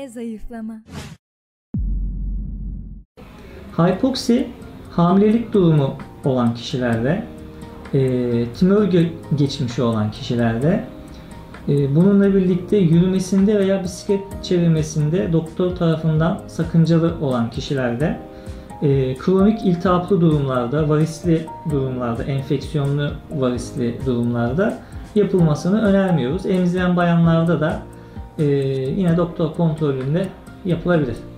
E-zayıflama. Hypoxi, hamilelik durumu olan kişilerde, tümör geçmişi olan kişilerde, bununla birlikte yürümesinde veya bisiklet çevirmesinde doktor tarafından sakıncalı olan kişilerde, kronik iltihaplı durumlarda, varisli durumlarda, enfeksiyonlu varisli durumlarda yapılmasını önermiyoruz. Emziren bayanlarda da yine doktor kontrolünde yapılabilir.